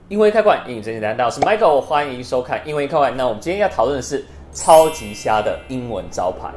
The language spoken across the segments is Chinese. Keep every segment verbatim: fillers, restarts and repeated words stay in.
英文开馆，英语真简单，大家好，我是 Michael， 欢迎收看英文开馆。那我们今天要讨论的是超级瞎的英文招牌。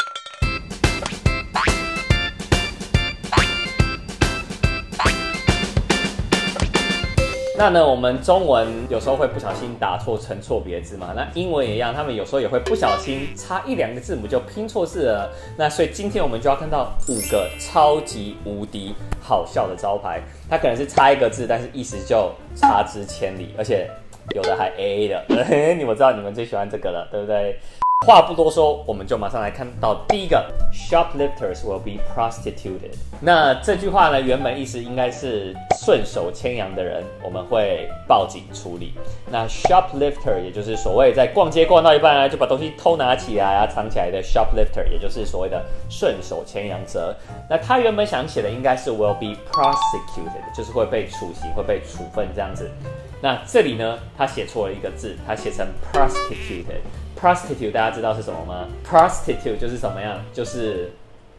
那呢，我们中文有时候会不小心打错、称错别字嘛，那英文也一样，他们有时候也会不小心差一两个字母就拼错字了。那所以今天我们就要看到五个超级无敌好笑的招牌，它可能是差一个字，但是意思就差之千里，而且有的还 A A 的。你们知道你们最喜欢这个了，对不对？话不多说，我们就马上来看到第一个 ，Shoplifters will be prostituted。那这句话呢，原本意思应该是顺手牵羊的人，我们会报警处理。那 shoplifter 也就是所谓在逛街逛到一半啊，就把东西偷拿起来啊，藏起来的 shoplifter， 也就是所谓的顺手牵羊者。那他原本想写的应该是 will be prosecuted， 就是会被处刑、会被处分这样子。那这里呢，他写错了一个字，他写成 prostituted。prostitute 大家知道是什么吗 ？prostitute 就是什么样？就是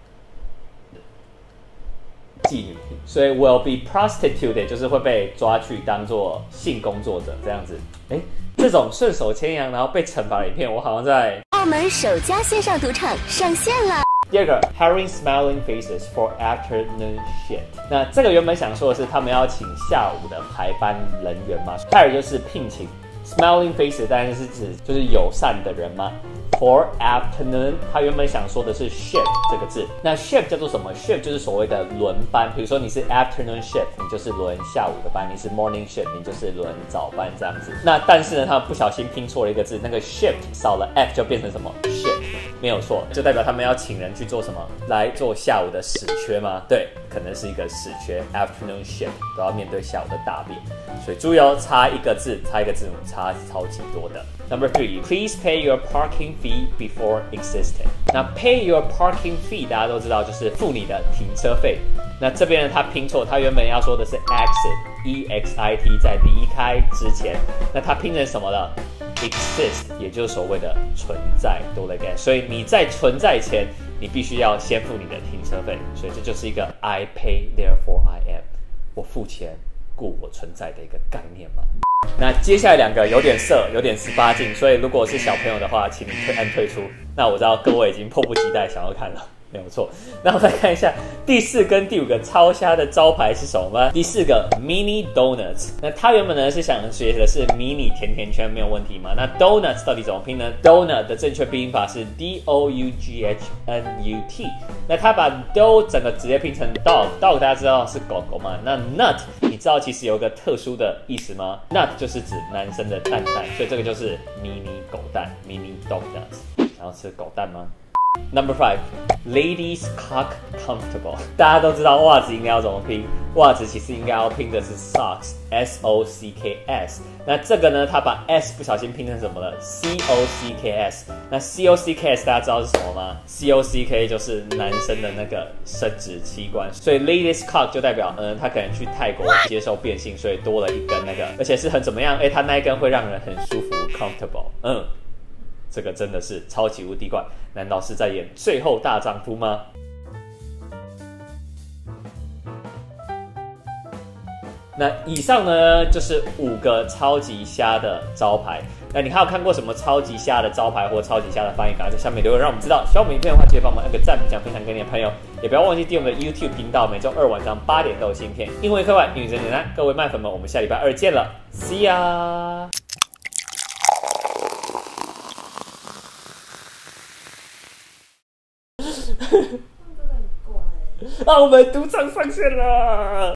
妓女，所以 will be prostituted 就是会被抓去当做性工作者这样子。哎，这种顺手牵羊然后被惩罚的影片，我好像在澳门首家线上赌场上线了。 第二个 ，hiring smiling faces for afternoon shift。那这个原本想说的是他们要请下午的排班人员嘛 ，hire 就是聘请。Smiling faces 当然是指就是友善的人嘛。For afternoon， 他原本想说的是 shift 这个字。那 shift 叫做什么 ？shift 就是所谓的轮班。比如说你是 afternoon shift， 你就是轮下午的班；你是 morning shift， 你就是轮早班这样子。那但是呢，他们不小心拼错了一个字，那个 shift 少了 f 就变成什么 shift， 没有错，就代表他们要请人去做什么？来做下午的屎缺吗？对，可能是一个屎缺 afternoon shift， 都要面对下午的大便。所以注意哦，差一个字，差一个字母，差超级多的。Number three, please pay your parking fee before exiting. 那 pay your parking fee 大家都知道就是付你的停车费。那这边呢，他拼错，他原本要说的是 exit, e x i t， 在离开之前，那他拼成什么了 ？exist， 也就是所谓的存在，对不对？所以你在存在前，你必须要先付你的停车费。所以这就是一个 I pay, therefore I am， 我付钱，故我存在的一个概念嘛。那接下来两个有点色，有点十八禁，所以如果是小朋友的话，请你退按退出。那我知道各位已经迫不及待想要看了，没有错。那我们来看一下第四跟第五个超瞎的招牌是什么吗？第四个 mini donuts， 那它原本呢是想学的是迷你甜甜圈，没有问题嘛？那 donuts 到底怎么拼呢 ？donut 的正确拼音法是 d o u g h n u t， 那它把 do 整个直接拼成 dog，dog 大家知道是狗狗嘛？那 nut 你知道其实有一个特殊的意思吗 ？nut 就是指男生的蛋蛋，所以这个就是迷你狗蛋 ，mini dog 这样子。想要吃狗蛋吗？Number five, ladies cock comfortable。大家都知道袜子应该要怎么拼，袜子其实应该要拼的是 socks, S O C K S。那这个呢，他把 S 不小心拼成什么了 ？C O C K S。那 C O C K S 大家知道是什么吗 ？C O C K 就是男生的那个生殖器官，所以 ladies cock 就代表，嗯，他可能去泰国接受变性，所以多了一根那个，而且是很怎么样？哎，他那一根会让人很舒服 ，comfortable， 嗯。这个真的是超级无敌怪，难道是在演《最后大丈夫》吗？那以上呢就是五个超级瞎的招牌。那你还有看过什么超级瞎的招牌或超级瞎的翻译？赶快在下面留言让我们知道。喜欢我们影片的话，记得帮我们按个赞、分享、分享给你的朋友，也不要忘记订阅我们的 YouTube 频道，每周二晚上八点都有新片。英文课外，英语真简单，各位麦粉们，我们下礼拜二见了 ，See ya。啊，我们赌场上线了！